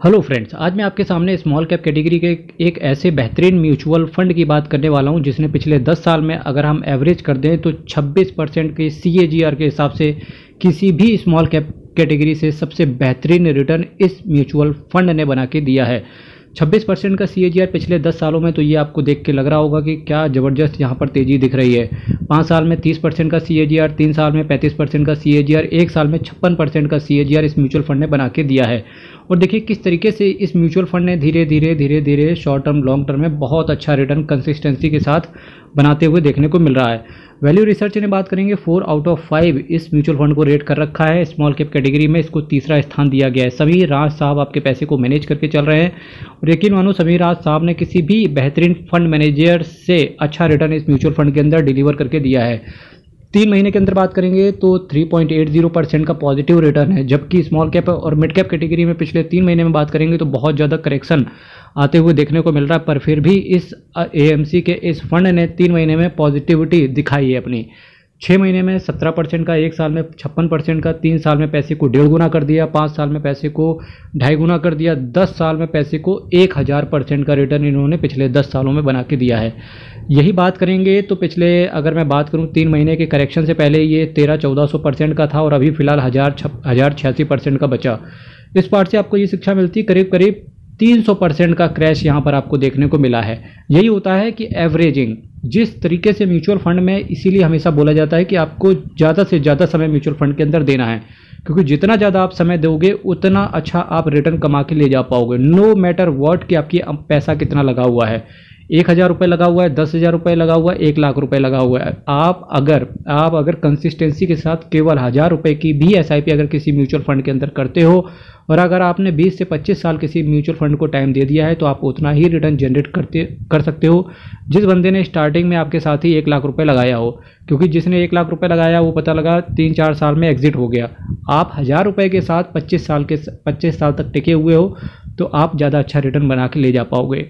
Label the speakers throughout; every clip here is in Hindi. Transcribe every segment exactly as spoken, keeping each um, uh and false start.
Speaker 1: हेलो फ्रेंड्स, आज मैं आपके सामने स्मॉल कैप कैटेगरी के एक ऐसे बेहतरीन म्यूचुअल फंड की बात करने वाला हूं जिसने पिछले दस साल में अगर हम एवरेज कर दें तो छब्बीस परसेंट के सीएजीआर के हिसाब से किसी भी स्मॉल कैप कैटेगरी से सबसे बेहतरीन रिटर्न इस म्यूचुअल फंड ने बना के दिया है। छब्बीस परसेंट का सीएजीआर पिछले दस सालों में, तो ये आपको देख के लग रहा होगा कि क्या ज़बरदस्त यहाँ पर तेज़ी दिख रही है। पाँच साल में तीस परसेंट का सीएजीआर, तीन साल में पैंतीस परसेंट का सीएजीआर, एक साल में छप्पन परसेंट का सीएजीआर इस म्यूचुअल फंड ने बना के दिया है। और देखिए किस तरीके से इस म्यूचुअल फंड ने धीरे धीरे धीरे धीरे शॉर्ट टर्म लॉन्ग टर्म में बहुत अच्छा रिटर्न कंसिस्टेंसी के साथ बनाते हुए देखने को मिल रहा है। वैल्यू रिसर्च ने बात करेंगे, फोर आउट ऑफ फाइव इस म्यूचुअल फंड को रेट कर रखा है। स्मॉल कैप कैटेगरी में इसको तीसरा स्थान दिया गया है। समीर राज साहब आपके पैसे को मैनेज करके चल रहे हैं और यकीन मानो समीर राज साहब ने किसी भी बेहतरीन फंड मैनेजर से अच्छा रिटर्न इस म्यूचुअल फंड के अंदर डिलीवर करके दिया है। तीन महीने के अंदर बात करेंगे तो तीन पॉइंट आठ शून्य परसेंट का पॉजिटिव रिटर्न है, जबकि स्मॉल कैप और मिड कैप कैटेगरी में पिछले तीन महीने में बात करेंगे तो बहुत ज़्यादा करेक्शन आते हुए देखने को मिल रहा है। पर फिर भी इस एएमसी के इस फंड ने तीन महीने में पॉजिटिविटी दिखाई है अपनी। छः महीने में सत्रह परसेंट का, एक साल में छप्पन परसेंट का, तीन साल में पैसे को डेढ़ गुना कर दिया, पाँच साल में पैसे को ढाई गुना कर दिया, दस साल में पैसे को एक हज़ार परसेंट का रिटर्न इन्होंने पिछले दस सालों में बना के दिया है। यही बात करेंगे तो पिछले अगर मैं बात करूं तीन महीने के करेक्शन से पहले ये तेरह चौदह सौ परसेंट का था और अभी फिलहाल हज़ार हज़ार छियासी परसेंट का बचा। इस पार्ट से आपको ये शिक्षा मिलती है करीब करीब तीन सौ परसेंट का क्रैश यहाँ पर आपको देखने को मिला है। यही होता है कि एवरेजिंग जिस तरीके से म्यूचुअल फंड में, इसीलिए हमेशा बोला जाता है कि आपको ज़्यादा से ज़्यादा समय म्यूचुअल फंड के अंदर देना है, क्योंकि जितना ज़्यादा आप समय दोगे उतना अच्छा आप रिटर्न कमा के ले जा पाओगे। नो मैटर व्हाट कि आपकी पैसा कितना लगा हुआ है, एक हज़ार रुपये लगा हुआ है, दस हज़ार रुपये लगा हुआ है, एक लाख रुपए लगा हुआ है, आप अगर आप अगर कंसिस्टेंसी के साथ केवल हज़ार रुपये की भी एसआईपी अगर किसी म्यूचुअल फंड के अंदर करते हो और अगर आपने बीस से पच्चीस साल किसी म्यूचुअल फंड को टाइम दे दिया है तो आप उतना ही रिटर्न जनरेट करते कर सकते हो जिस बंदे ने स्टार्टिंग में आपके साथ ही एक लाख रुपए लगाया हो। क्योंकि जिसने एक लाख रुपए लगाया वो पता लगा तीन चार साल में एग्जिट हो गया। आप हज़ार रुपये के साथ पच्चीस साल के पच्चीस साल तक टिके हुए हो तो आप ज़्यादा अच्छा रिटर्न बना के ले जा पाओगे।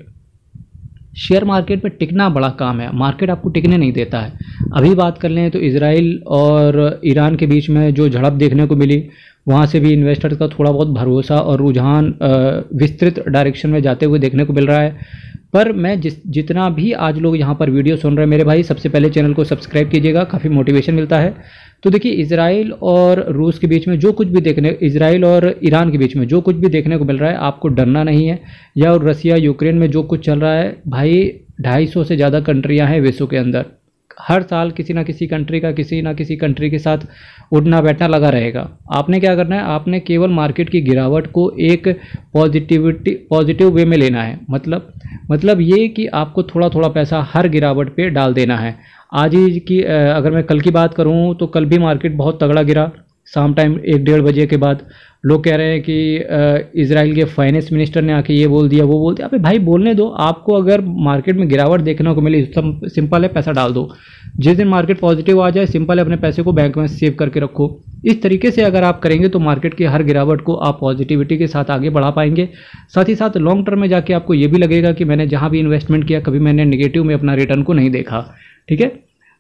Speaker 1: शेयर मार्केट में टिकना बड़ा काम है, मार्केट आपको टिकने नहीं देता है। अभी बात कर लें तो इजराइल और ईरान के बीच में जो झड़प देखने को मिली, वहाँ से भी इन्वेस्टर्स का थोड़ा बहुत भरोसा और रुझान विस्तृत डायरेक्शन में जाते हुए देखने को मिल रहा है। पर मैं जिस जितना भी आज लोग यहाँ पर वीडियो सुन रहे हैं मेरे भाई, सबसे पहले चैनल को सब्सक्राइब कीजिएगा, काफ़ी मोटिवेशन मिलता है। तो देखिए इजराइल और रूस के बीच में जो कुछ भी देखने इजराइल और ईरान के बीच में जो कुछ भी देखने को मिल रहा है, आपको डरना नहीं है। या और रसिया यूक्रेन में जो कुछ चल रहा है भाई, ढाई सौ से ज़्यादा कंट्रियाँ हैं विश्व के अंदर। हर साल किसी ना किसी कंट्री का किसी ना किसी कंट्री के साथ उठना बैठना लगा रहेगा। आपने क्या करना है, आपने केवल मार्केट की गिरावट को एक पॉजिटिविटी पॉजिटिव वे में लेना है। मतलब मतलब ये कि आपको थोड़ा थोड़ा पैसा हर गिरावट पे डाल देना है। आज ही की अगर मैं कल की बात करूं तो कल भी मार्केट बहुत तगड़ा गिरा। शाम टाइम एक डेढ़ बजे के बाद लोग कह रहे हैं कि इजराइल के फाइनेंस मिनिस्टर ने आके ये बोल दिया वो बोल दिया। अबे भाई बोलने दो, आपको अगर मार्केट में गिरावट देखने को मिली सिंपल है पैसा डाल दो। जिस दिन मार्केट पॉजिटिव आ जाए सिंपल है अपने पैसे को बैंक में सेव करके रखो। इस तरीके से अगर आप करेंगे तो मार्केट की हर गिरावट को आप पॉजिटिविटी के साथ आगे बढ़ा पाएंगे। साथ ही साथ लॉन्ग टर्म में जाके आपको ये भी लगेगा कि मैंने जहाँ भी इन्वेस्टमेंट किया कभी मैंने निगेटिव में अपना रिटर्न को नहीं देखा। ठीक है,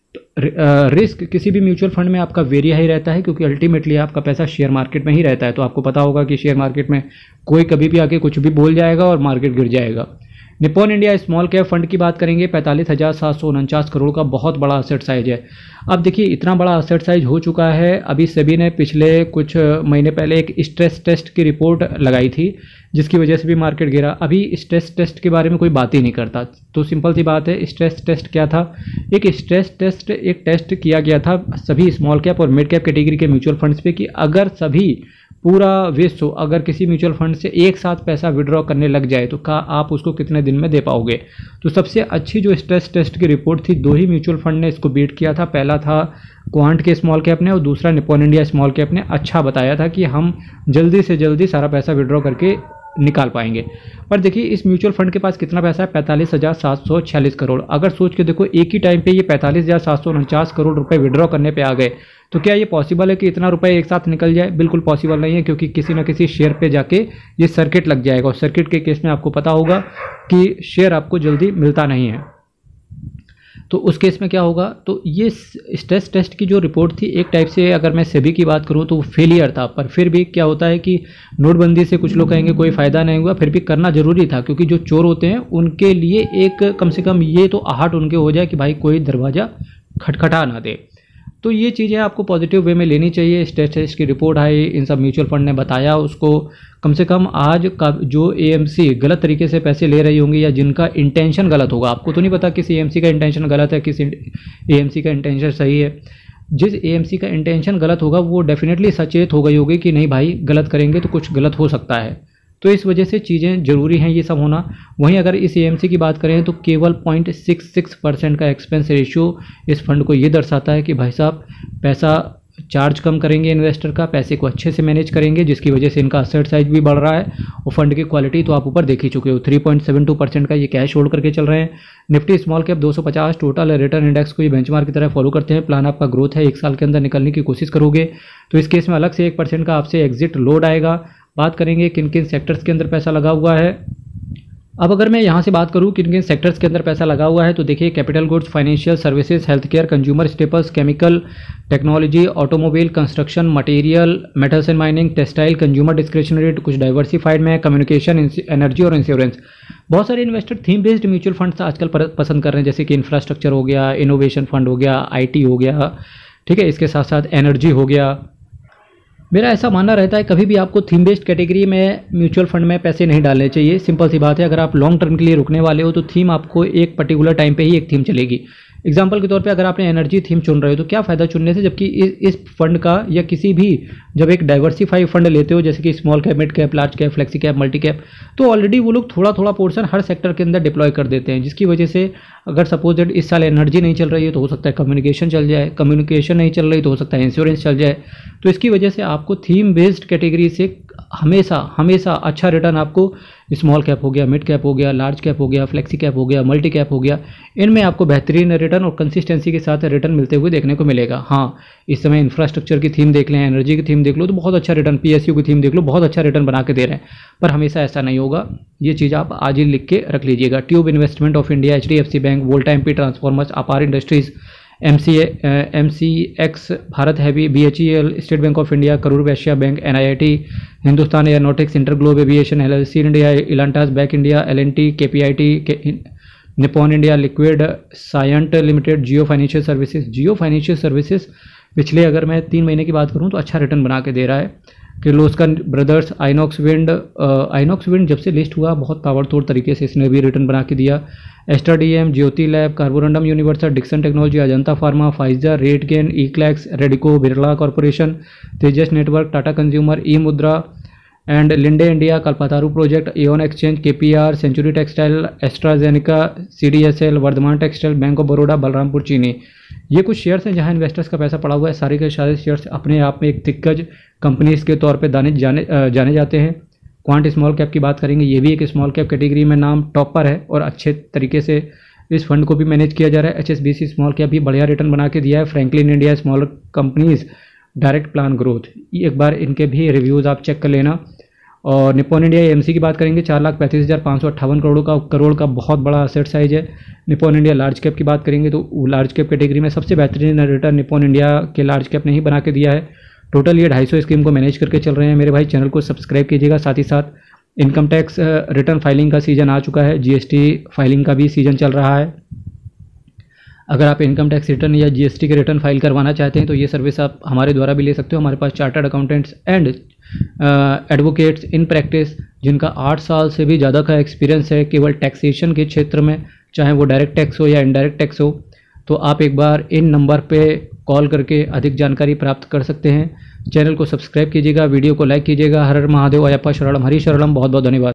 Speaker 1: रिस्क किसी भी म्यूचुअल फंड में आपका वेरिया ही रहता है, क्योंकि अल्टीमेटली आपका पैसा शेयर मार्केट में ही रहता है। तो आपको पता होगा कि शेयर मार्केट में कोई कभी भी आके कुछ भी बोल जाएगा और मार्केट गिर जाएगा। Nippon India small cap fund की बात करेंगे, पैंतालीस हज़ार सात सौ उनचास करोड़ का बहुत बड़ा असेट साइज है। अब देखिए इतना बड़ा असेट साइज हो चुका है, अभी सेबी ने पिछले कुछ महीने पहले एक स्ट्रेस टेस्ट की रिपोर्ट लगाई थी जिसकी वजह से भी मार्केट गिरा। अभी स्ट्रेस टेस्ट के बारे में कोई बात ही नहीं करता। तो सिंपल सी बात है, स्ट्रेस टेस्ट क्या था? एक स्ट्रेस टेस्ट एक टेस्ट किया गया था सभी स्मॉल कैप और मिड कैप कैटेगरी के म्यूचुअल फंड्स पे कि अगर सभी पूरा विश्व अगर किसी म्यूचुअल फंड से एक साथ पैसा विड्रॉ करने लग जाए तो क्या आप उसको कितने दिन में दे पाओगे। तो सबसे अच्छी जो स्ट्रेस टेस्ट की रिपोर्ट थी, दो ही म्यूचुअल फंड ने इसको बीट किया था। पहला था क्वांट के स्मॉल कैप ने और दूसरा निप्पॉन इंडिया स्मॉल कैप ने अच्छा बताया था कि हम जल्दी से जल्दी सारा पैसा विड्रॉ करके निकाल पाएंगे। पर देखिए इस म्यूचुअल फंड के पास कितना पैसा है, पैंतालीस हज़ार सात सौ छियालीस करोड़। अगर सोच के देखो एक ही टाइम पे ये पैंतालीस हज़ार सात सौ उनचास करोड़ रुपए विड्रॉ करने पे आ गए तो क्या ये पॉसिबल है कि इतना रुपए एक साथ निकल जाए? बिल्कुल पॉसिबल नहीं है, क्योंकि किसी ना किसी शेयर पे जाके ये सर्किट लग जाएगा और सर्किट के केस में आपको पता होगा कि शेयर आपको जल्दी मिलता नहीं है। तो उस केस में क्या होगा, तो ये स्ट्रेस टेस्ट की जो रिपोर्ट थी एक टाइप से अगर मैं सेबी की बात करूँ तो वो फेलियर था। पर फिर भी क्या होता है कि नोटबंदी से कुछ लोग कहेंगे कोई फ़ायदा नहीं हुआ, फिर भी करना ज़रूरी था, क्योंकि जो चोर होते हैं उनके लिए एक कम से कम ये तो आहट उनके हो जाए कि भाई कोई दरवाज़ा खटखटा ना दे। तो ये चीज़ें आपको पॉजिटिव वे में लेनी चाहिए। स्ट्रेस टेस्ट की रिपोर्ट आई, इन सब म्यूचुअल फंड ने बताया उसको, कम से कम आज का जो एएमसी गलत तरीके से पैसे ले रही होंगी या जिनका इंटेंशन गलत होगा, आपको तो नहीं पता किस एएमसी का इंटेंशन गलत है किस एएमसी का इंटेंशन सही है, जिस एएमसी का इंटेंशन गलत होगा वो डेफिनेटली सचेत हो गई होगी कि नहीं भाई गलत करेंगे तो कुछ गलत हो सकता है। तो इस वजह से चीज़ें ज़रूरी हैं ये सब होना। वहीं अगर इस एएमसी की बात करें तो केवल पॉइंट सिक्स सिक्स परसेंट का एक्सपेंस रेशियो इस फंड को ये दर्शाता है कि भाई साहब पैसा चार्ज कम करेंगे इन्वेस्टर का, पैसे को अच्छे से मैनेज करेंगे, जिसकी वजह से इनका असेट साइज भी बढ़ रहा है और फंड की क्वालिटी तो आप ऊपर देख ही चुके हो। Three point seven two percent का ये कैश होल्ड करके चल रहे हैं। निफ्टी स्मॉल कैप दो सौ पचास टोटल रिटर्न इंडेक्स को ये बेंचमार्क की तरह फॉलो करते हैं। प्लान आपका ग्रोथ है, एक साल के अंदर निकलने की कोशिश करोगे तो इस केस में अलग से एक परसेंट का आपसे एग्जिट लोड आएगा। बात करेंगे किन किन सेक्टर्स के अंदर पैसा लगा हुआ है। अब अगर मैं यहाँ से बात करूँ किन किन सेक्टर्स के अंदर पैसा लगा हुआ है तो देखिए capital goods, financial services, health care, consumer staples, chemical, technology, automobile, construction, material, metals and mining, textile, consumer discretionary, कुछ डाइवर्सिफाइड में कम्युनिकेशन, एनर्जी और इंश्योरेंस। बहुत सारे investor theme based mutual funds आजकल पसंद कर रहे हैं, जैसे कि इंफ्रास्ट्रक्चर हो गया, इनोवेशन फंड हो गया, आई टी हो गया, ठीक है, इसके साथ साथ एनर्जी हो गया। मेरा ऐसा मानना रहता है कभी भी आपको थीम बेस्ड कैटेगरी में म्यूचुअल फंड में पैसे नहीं डालने चाहिए। सिंपल सी बात है, अगर आप लॉन्ग टर्म के लिए रुकने वाले हो तो थीम आपको एक पर्टिकुलर टाइम पे ही एक थीम चलेगी। एग्जाम्पल के तौर पे अगर आपने एनर्जी थीम चुन रहे हो तो क्या फ़ायदा चुनने से, जबकि इस, इस फंड का या किसी भी जब एक डाइवर्सिफाई फंड लेते हो जैसे कि small cap, mid cap, large cap, flexi cap, multi cap, तो ऑलरेडी वो लोग थोड़ा थोड़ा पोर्शन हर सेक्टर के अंदर डिप्लॉय कर देते हैं, जिसकी वजह से अगर सपोज दैट इस साल एनर्जी नहीं चल रही है तो हो सकता है कम्युनिकेशन चल जाए, कम्युनिकेशन नहीं चल रही तो हो सकता है इंश्योरेंस चल जाए। तो इसकी वजह से आपको थीम बेस्ड कैटेगरी से हमेशा हमेशा अच्छा रिटर्न आपको स्मॉल कैप हो गया, मिड कैप हो गया, लार्ज कैप हो गया, फ्लेक्सी कैप हो गया, मल्टी कैप हो गया, इनमें आपको बेहतरीन रिटर्न और कंसिस्टेंसी के साथ रिटर्न मिलते हुए देखने को मिलेगा। हाँ, इस समय इंफ्रास्ट्रक्चर की थीम देख लें, एनर्जी की थीम देख लो तो बहुत अच्छा रिटर्न, पीएसयू की थीम देख लो बहुत अच्छा रिटर्न बना के दे रहे हैं, पर हमेशा ऐसा नहीं होगा। ये चीज़ आप आज ही लिख के रख लीजिएगा। Tube investment of India, H D F C bank, voltamp transformers, Apar industries, M C M C X, Bharat heavy, B H E L, state bank of India, Karur Vysya bank, N I I T, Hindustan aeronautics, interglobe aviation, L L C India, Elantas Beck India, L and T, K P I T, Nippon India, लिक्विड साइंट limited, Jio financial services. Jio financial services पिछले अगर मैं तीन महीने की बात करूं तो अच्छा रिटर्न बना के दे रहा है। Kirloskar brothers, Inox wind, Inox wind जब से लिस्ट हुआ बहुत ताबड़तोड़ तरीके से इसने भी रिटर्न बना के दिया। Astra DM, Jyoti lab, carborundum universal, Dixon technology, Ajanta pharma, Pfizer, rategain, E clerx, Radico, Birla corporation, Tejas network, Tata consumer, E Mudra and Linde India, Kalpataru project, एओन exchange, KPR, century textile, AstraZeneca, CDSL, Vardhman textile, bank of Baroda, Balrampur Chini. ये कुछ शेयर्स हैं जहां इन्वेस्टर्स का पैसा पड़ा हुआ है। सारे के सारे शेयर्स अपने आप में एक दिग्गज कंपनीज के तौर पे जाने जाने जाने जाते हैं। क्वांट स्मॉल कैप की बात करेंगे, ये भी एक स्मॉल कैप कैटेगरी में नाम टॉपर है और अच्छे तरीके से इस फंड को भी मैनेज किया जा रहा है। एचएसबीसी स्मॉल कैप भी बढ़िया रिटर्न बना के दिया है। Franklin India small companies, direct plan growth, एक बार इनके भी रिव्यूज़ आप चेक कर लेना। और निपॉन इंडिया एएमसी की बात करेंगे, चार लाख पैंतीस हज़ार पाँच सौ अट्ठावन करोड़ का करोड़ का बहुत बड़ा असेट साइज है। निपॉन इंडिया लार्ज कैप की बात करेंगे तो लार्ज कैप कैटेगरी में सबसे बेहतरीन रिटर्न निपॉन इंडिया के लार्ज कैप ने ही बना के दिया है। टोटल ये ढाई सौ स्कीम को मैनेज करके चल रहे हैं। मेरे भाई चैनल को सब्सक्राइब कीजिएगा। साथ ही साथ इनकम टैक्स रिटर्न फाइलिंग का सीजन आ चुका है, जीएसटी फाइलिंग का भी सीजन चल रहा है। अगर आप इनकम टैक्स रिटर्न या जीएसटी के रिटर्न फाइल करवाना चाहते हैं तो ये सर्विस आप हमारे द्वारा भी ले सकते हो। हमारे पास chartered accountants and advocates in practice जिनका आठ साल से भी ज़्यादा का एक्सपीरियंस है केवल टैक्सेशन के क्षेत्र में, चाहे वो डायरेक्ट टैक्स हो या इनडायरेक्ट टैक्स हो, तो आप एक बार इन नंबर पे कॉल करके अधिक जानकारी प्राप्त कर सकते हैं। चैनल को सब्सक्राइब कीजिएगा, वीडियो को लाइक कीजिएगा। हर हर महादेव, अयप्पा शरणम, हरि शरणम। बहुत बहुत धन्यवाद।